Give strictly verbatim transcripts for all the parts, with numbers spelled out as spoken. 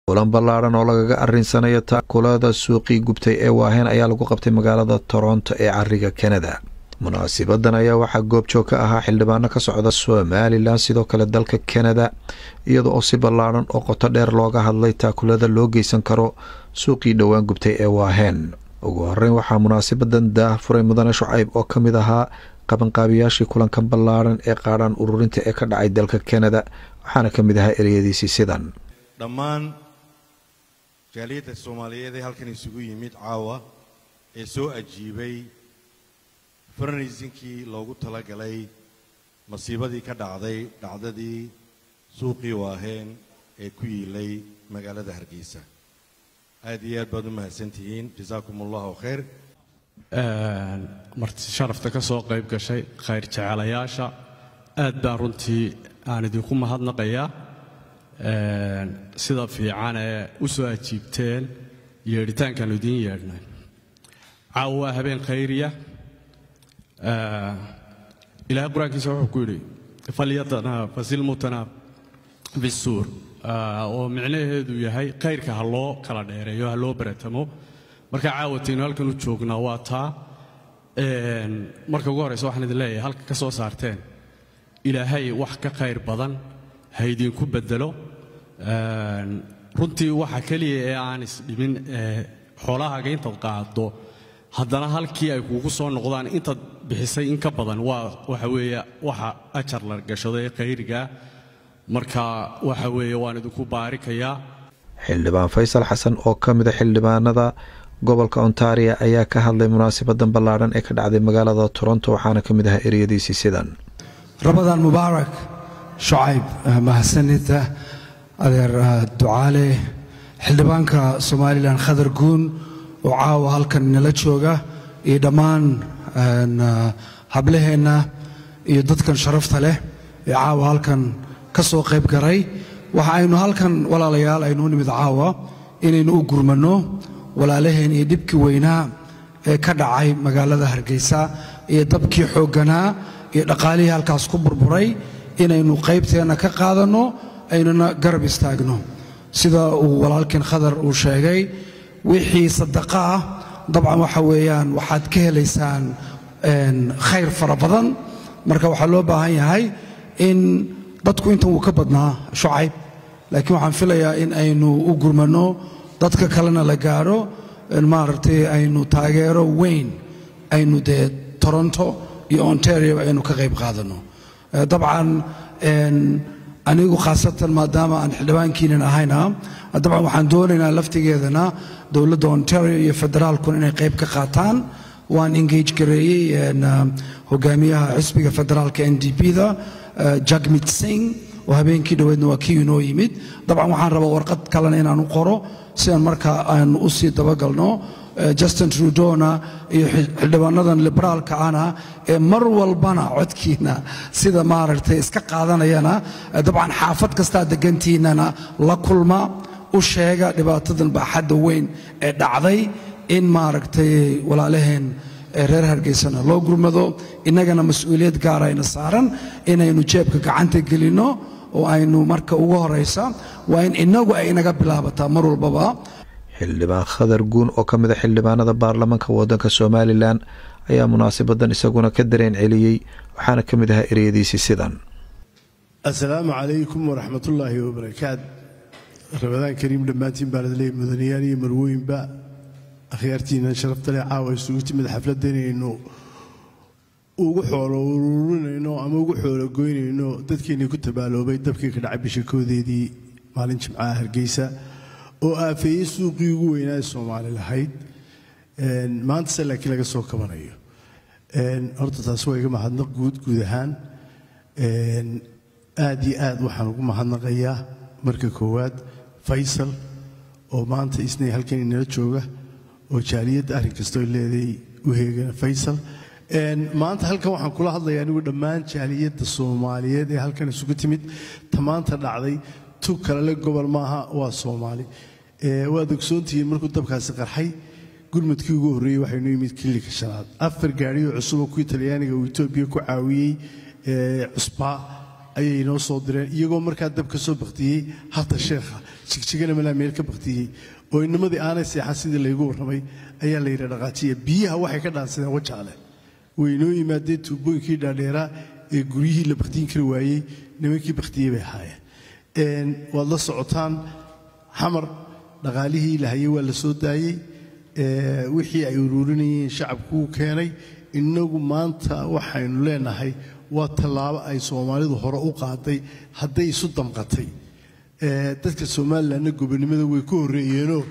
kulan ballaaran oo lagaga arrinsanaya taakulada suuqii gubtay ee waaheen ayaa lagu qabtay magaalada Toronto ee cariga Canada. munaasibadan ayaa waxaa goobjoog ka ahaa xildhibaano ka socda Somaliland sidoo kale dalka Canada iyadoo oo si ballaaran oo qoto dheer looga hadlay taakulada loo geysan karo suuqii dhawaan gubtay ee waaheen. ugu horreyn waxaa munaasabadan daahfuray mudane Shucayb oo ka mid ahaa qabanqaabiyaashii kulankan ballaaran ee qaadhaan ururinta ee ka dhacay dalka Canada waxaana ka mid ahaa ereyadiisii sidan. dhammaan jaaliyadda Soomaaliyeed ee halkan isugu yimid caawa ee soo ajiibay fundraising-kii loogu talagalay masiibadii ka dhacday dhacdadii suuqii waaheen ee ku yiilay magaalada Hargeysa. aad iyo aad baad u mahadsantihiin. jazaakumullahu khayr. marti sharafta ka soo qayb gashay khayr jecelayaasha aad baan runtii aan idinku mahadnaqayaa sida fiican ee u soo ajiibteen yeeritaankan idin yeernay. caawa habeen khayriya ilaahay quraankiisa wuxuu ku yiri faliyadana fasilmutana bisuur oo micnaheedu yahay khayrka ha loo kala dheereeyo ha loo baratamo. marka caawataynu halkan u joognaa waa taa marka ugu horeysa waxaan idin leeyahay halka ka soo saarteen ilaahay wax ka khayr badan ha idinku bedelo. runtii waxa kaliya ee aan isdhimin xoolahaaga intaad qaado haddana halkii ay kuugu soo noqdaan intaad bixisay in ka badan waa waxa weeye waxa ajar la gashaday khayriga. marka waxa weeye waan idinku baarikayaa. xildhibaan Faysal Xasan oo ka mid ah xildhibaanada gobolka Ontario ayaa ka hadlay munaasabadan ballaaran ee ka dhacday magaalada Toronto waxaana ka mid ahaa ereyadiisii sidan. Ramadan Mubarak Shucayb mahadsanida adeer ducaale xildhibaanka Somaliland Khadar Guun oo caawa halkan nala jooga iyo dhammaan hablaheena iyo dadkan sharafta leh ee caawa halkan ka soo qayb garay. waxa aynu halkan walaalayaal aynu u nimid caawa inaynu u gurmano walaalaheen iyo dhibkii weynaa ee ka dhacay magaalada Hargeysa iyo dabkii xoogganaa iyo dhaqaalihii halkaas ku burburay inaynu qaybteena ka qaadano aynuna garab istaagno. sida uu walaalkeen Khadar uu sheegay wixii sadaqa ah dabcan waxa weeyaan waxaad ka helaysaan khayr fara badan. marka waxaa loo baahan yahay in dadku intan uu ka badnaa Shucayb laakiin waxaan filayaa in aynu u gurmano dadka kalena la gaaro maaragtay aynu taageero weyn aynu dee Toronto iyo Ontario aynu ka qayb qaadano. dabcan anigu khaasatan maadaama aan xildhibaankiinan ahayna dabcan waxaan doonaynaa laftigeedana dowladda Ontario iyo federaalku inay qayb ka qaataan. waan engage gareeyay hogaamiyaha xisbiga federaalka N D P-da Jagmeet Singh oo habeenkii dhaweedna waa kii inoo yimid. dabcan waxaan rabaa warqad kalena inaan u qoro si aan markaa aan u sii dabagalno Justin Trudeau-na iyo xildhibaanadan liberaalka ana ee mar walbana codkiina sida maaragtay iska qaadanayana dabcan xaafad kasta degantiinana la kulma u sheega dhibaatadan baaxadda weyn ee dhacday in maaragtay walaalaheen reer Hargeysana loo gurmado. innagana mas'uuliyad gaar ah ayna saaran inaynu jeebka gacanta gelino oo aynu marka ugu horeysa waa in inagu ay inaga bilaabataa mar walbaba. xildhibaan Khadar Guun oo ka mid ah xildhibaanada baarlamaanka waddanka Somaliland ayaa munaasabadan isaguna ka dareen celiyay waxaana ka mid ahaa ereyadiisii sidan. assalaamu calaykum waraxmatullaahi wabarakaatu. Ramadaan kariim dhammaantiin baan idin leeyahay mudanayaal iyo marwooyinba akhyaartiina sharafta leh caawa isugu timid xafladeenayno ugu xoolo ururinayno ama ugu xoolo goynayno dadkeenii ku tabaaloobay dabkii ka dhacay bisha koodeedii maalin Jimcaha Hargeysa oo aafeeyay suuqii ugu weynaa ee Soomaali lahayd. maanta se laakiin laga soo kabanayo horta taas waa iga mahadnaq guud guud ahaan. aad iyo aad waxaan ugu mahadnaqayaa marka koowaad Faysal oo maanta isna halkan inala jooga oo jaaliyadda arrin kastoo leeday u heegana Faysal. maanta halkan waxaan kula hadlayaa anigu dhammaan jaaliyadda Soomaaliyeed ee halkan isugu timid tamaanta dhacday tu kale le gobol maaha waa Soomaali. waad ogsoontihiin markuu dabkaasi qarxay gurmadkii ugu horreeyay waxaynu yimid kilika shanaad afar gaari oo cusub oo ku Talyaaniga oo Itoobiya ku caawiyay cusba ayay inoo soo direen iyagoo markaa dab ka soo baktiyey hata sheekha jigjigana malaa meel ka baktiyey oo inamadii aanay seexan sidii laygu warramay ayaa la yidhi dhaqaajiya biyaha waxay ka dhaansadeen wajaale way inoo yimaadeen tuubooyinkii dhaadheeraa ee guryihii la baktiin kari waayey nimankii baktiyey bay ahaayeen waad la socotaan xamar dhaqaalihii lahayey waa la soo daayey wixii ay uruurinayeen shacabkuu keenay innagu maanta waxaynu leenahay waa tallaabo ay soomaalidu hore u qaaday hadday isu damqatay dadka somalilanna gobonimada way ku horreeyeenoo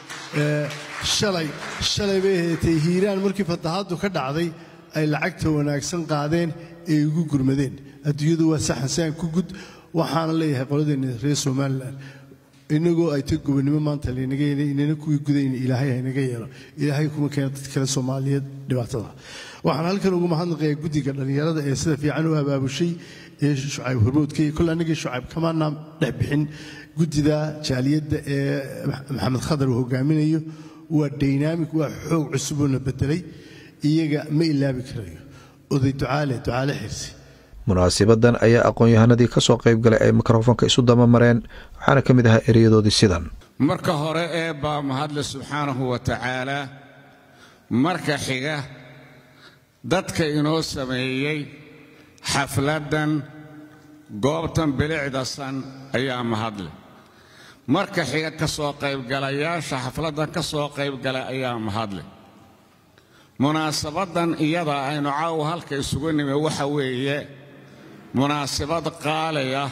shalay shalay bay ahaatay hiiraan markii fatahaaddu ka dhacday ay lacagta wanaagsan qaadeen ee ugu gurmadeen adduunyadu waa saxan saan ku gud waxaana leeyahay qoladeenna reer somalilan inagoo ay ta gobonimo maanta laynaga yeelay inana kuwii gudayna ilaahay haynaga yeelo ilaahay kuma keena dad kale soomaaliyeed dhibaatada waxaan halkan ugu mahadnaqayaa guddiga dhallinyarada ee sida fiican u abaabushay ee shucayb hormoodka iyo kol anagii shucayb kamaana dhex bixin guddida jaaliyadda ee maxamed khadar uu hogaaminayo waa dynamic waa xoog cusub oo la bedelay iyaga ma ilaabi karayo oday ducaale ducaale xirsi munaasibadan ayaa aqoon-yahanadii ka soo qayb galay ay mikrofoonka isu damamareen waxaana ka mid ahaa ereyadoodii sidan marka hore ee baa mahadle subxaanahu wa tacaala marka xiga dadka inoo sameeyey xafladdan goobtan bilicdasan ayaa mahadle marka xiga ka soo qaybgalayaasha xafladdan ka soo qaybgalay ayaa mahadle munaasabaddan iyada aynu caawa halka isugu nimi waxa weeye munaasabad qaali ah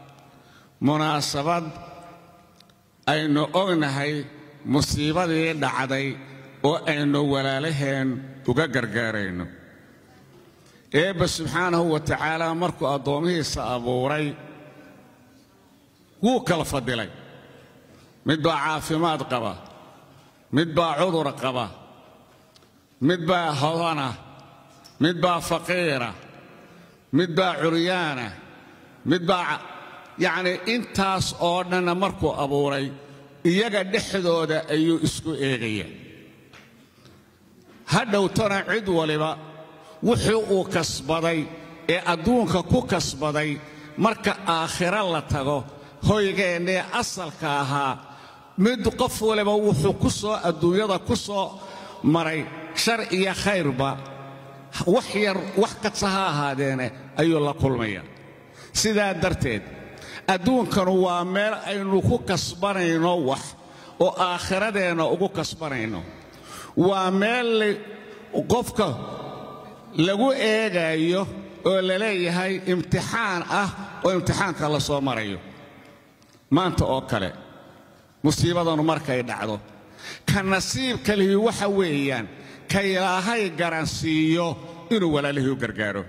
munaasabad aynu ognahay musiibadii dhacday oo aynu walaalaheen uga gargaarayno eebba subxaanahu wa tacaala markuu addoomihiisa abuuray wuu kala fadilay mid baa caafimaad qaba mid baa cudur qaba mid baa hodana mid baa faqiira mid baa curyaana mid baa yacni intaas oo dhanna markuu abuuray iyaga dhexdooda ayuu isku eegaya hadhowtana cid waliba wuxuu uu kasbaday ee adduunka ku kasbaday marka aakhiro la tago hoygeennee asalka ahaa mid qof waliba wuxuu ku soo adduunyada ku soo maray shar iyo khayrba wax yar wax kasta ha ahaadeene ayuu la kulmaya sidaa darteed adduunkanu waa meel aynu ku kasbanayno wax oo aakhiradeenna ugu kasbanayno waa meel qofka lagu eegayo oo la leeyahay imtixaan ah oo imtixaanka la soo marayo maanta oo kale musiibadanu markay dhacdo ka nasiibka lihi waxa weeyaan ka ilaahay garansiiyo inuu walaalihii u gargaaro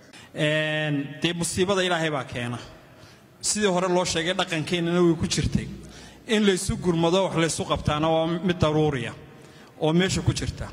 dee musiibada ilaahay baa keena sidii hore loo sheegay dhaqankeennana way ku jirtay in laysu gurmado wax laysu qabtaana waa mid daruuriya oo meesha ku jirta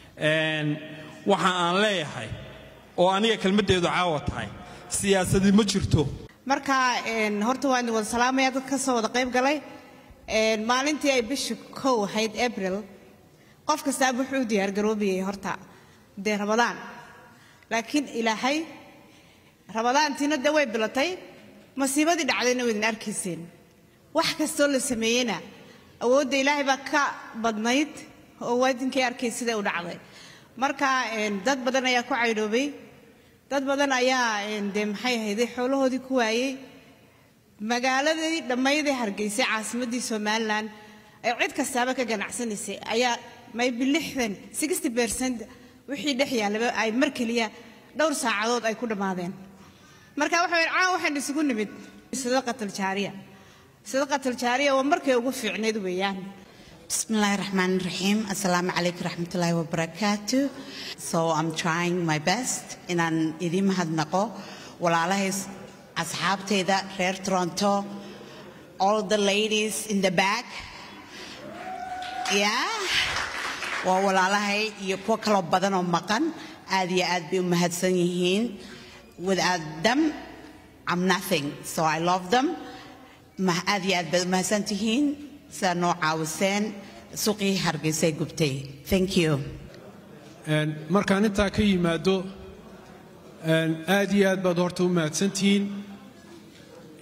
waxa aan leeyahay oo aniga kelmaddeedu caawa tahay siyaasadii ma jirto marka horta waan wada salaamaya dad ka soo wada qayb galay maalintii ay bishii kow ahayd abril qof kasta wuxuu diyaar garoobayay horta dee ramadaan laakiin ilaahay ramadaantiina dee way bilatay masiibadii dhacdayna waydin arkayseen wax kastoo la sameeyeyna awoodda ilaahay baa ka badnayd oo waadinkii arkay sida u dhacday marka dad badan ayaa ku caydhoobay dad badan ayaa dee maxay ahayday xoolahoodii ku waayey magaaladii dhammaydee hargeysay caasimaddii somalilan ay cid kastaaba ka ganacsanaysay ayaa maybe lixdan sixty percent wixii dhex yaalaba ay mar keliya dhowr saacadood ay ku dhammaadeen marka waxa weyn caan waxaan isugu nimid sadaqatul jaariya sadaqatul jaariya waa markay ugu fiicneed weeyaan بسم الله الرحمن الرحيم السلام عليكم ورحمة الله وبركاته. So I'm trying my best in an idim hadnaqo walaalahay asxaabteyda reer Toronto, all the ladies in the back, yeah, waa walaalahay iyo kuwa kale badan oo maqan aad iyo aad bay u mahadsan yihiin. Without them I'm nothing, so I love them. Ma aad iyo aad bay u mahadsan tihiin. سنو عاوسين سوقي هرقيسي قبتي thank you markaan intaa ka yimaado aad iyo aad baad horta u mahadsantihiin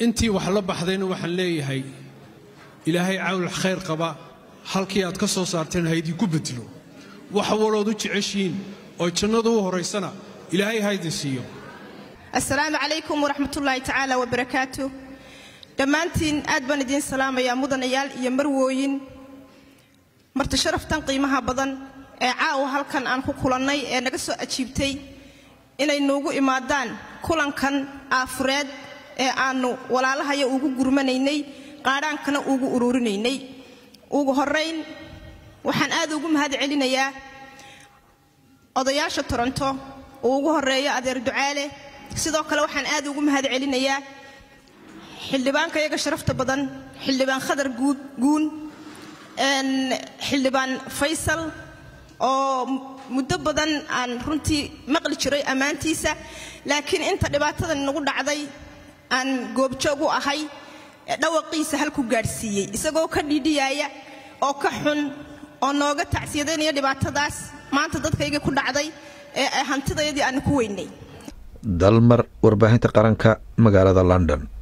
intii wax la baxdayna waxaan leeyahay ilaahay cawl khayr qaba halkii aad ka soo saarteen haydii ku bedelo wax walood u jeceshiin oo jannadu u horeysana ilaahay haydin siiyo. assalaamu calaykum waraxmatullaahi tacaala wabarakaatuh. dhammaantiin aad baan idiin salaamayaa mudanayaal iyo marwooyin marti sharaftan qiimaha badan ee caawa halkan aan ku kulannay ee naga soo ajiibtay inay noogu imaadaan kulankan aafureed ee aanu walaalahayo ugu gurmanaynay qaadhaankana ugu ururinaynay. ugu horeyn waxaan aad ugu mahad celinayaa odayaasha Toronto oo ugu horeeya adeer ducaale. sidoo kale waxaan aad ugu mahad celinayaa xildhibaanka iyaga sharafta badan xildhibaan khadar guun een xildhibaan Faysal oo muddo badan aan runtii maqli jiray amaantiisa laakiin inta dhibaatada nagu dhacday aan goobjoog u ahay dhawaqiisa halku gaarsiiyay isagoo ka dhidhiyaya oo ka xun oo nooga tacsiyadeynaya dhibaatadaas maanta dadkayga ku dhacday ee hantidayadii aan ku weynay. dalmar warbaahinta qaranka magaalada London.